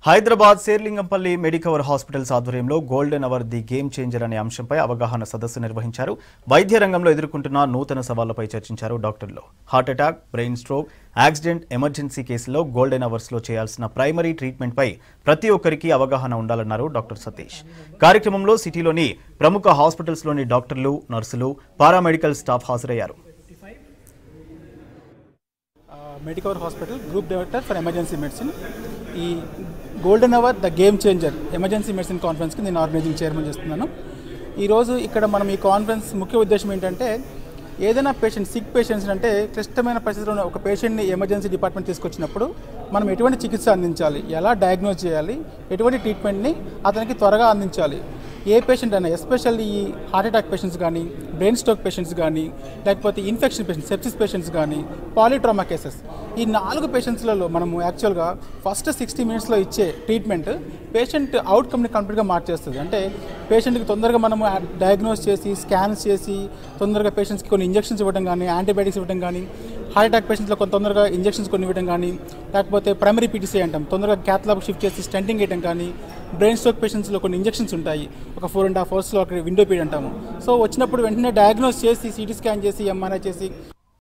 Hyderabad Serilingampally Medicover hospitals ఆధ్వర్యంలో golden hour the game changer అనే అంశంపై అవగాహన సదస్సు నిర్వహించారు. వైద్య రంగంలో ఎదుర్కొంటున్న నూతన సవాళ్లపై చర్చించారు డాక్టర్లు. Heart attack, brain stroke, accident, emergency కేసుల్లో గోల్డెన్ అవర్స్ లో చేయాల్సిన ప్రైమరీ ట్రీట్మెంట్ పై ప్రతి ఒక్కరికి అవగాహన ఉండాలన్నారు డాక్టర్ సతీష్. కార్యక్రమంలో సిటీలోని ప్రముఖ హాస్పిటల్స్ లోని డాక్టర్లు, నర్సులు, పారామెడికల్ స్టాఫ్ హాజరయ్యారు. Medicover hospital group director for emergency medicine ఈ golden hour the game changer emergency medicine కాన్ఫరెన్స్కి నేను ఆర్గనైజింగ్ చైర్మన్ చేస్తున్నాను. ఈరోజు ఇక్కడ మనం ఈ కాన్ఫరెన్స్ ముఖ్య ఉద్దేశం ఏంటంటే ఏదైనా పేషెంట్ సిక్ పేషెంట్స్ అంటే క్లిష్టమైన పరిస్థితుల్లో ఒక పేషెంట్ని ఎమర్జెన్సీ డిపార్ట్మెంట్ తీసుకొచ్చినప్పుడు మనం ఎటువంటి చికిత్స అందించాలి, ఎలా డయాగ్నోజ్ చేయాలి, ఎటువంటి ట్రీట్మెంట్ని అతనికి త్వరగా అందించాలి. ఏ పేషెంట్ అయినా ఎస్పెషల్లీ ఈ హార్ట్ అటాక్ పేషెంట్స్ కానీ, బ్రెయిన్ స్ట్రోక్ పేషెంట్స్ కానీ, లేకపోతే ఇన్ఫెక్షన్ పేషెంట్స్, సెప్సిస్ పేషెంట్స్ కానీ, పాలిట్రామా కేసెస్, ఈ 4 పేషెంట్స్లలో మనము యాక్చువల్గా ఫస్ట్ 60 మినిట్స్లో ఇచ్చే ట్రీట్మెంట్ పేషెంట్ అవుట్కమ్ని కంప్లీట్గా మార్చేస్తుంది. అంటే పేషెంట్కి తొందరగా మనము డయాగ్నోస్ చేసి స్కాన్స్ చేసి తొందరగా పేషెంట్స్కి కొన్ని ఇంజెక్షన్స్ ఇవ్వడం కానీ, యాంటీబయాటిక్స్ ఇవ్వడం కానీ, హార్ట్ అటాక్ పేషెంట్స్లో కొంత తొందరగా ఇంజెక్షన్స్ కొన్ని ఇవ్వడం కానీ, లేకపోతే ప్రైమరీ పీటీసీ అంటాం తొందరగా క్యాథ్లాబ్ షిఫ్ట్ చేసి స్టెంటింగ్ వేయడం కానీ, బ్రెయిన్ స్ట్రోక్ పేషెంట్స్లో కొన్ని ఇంజెక్షన్స్ ఉంటాయి ఒక 4.5 అవర్స్లో అక్కడ విండో పీరియడ్ అంటాము. సో వచ్చినప్పుడు వెంటనే డయాగ్నోస్ చేసి సిటీ స్కాన్ చేసి ఎంఆర్ఐ చేసి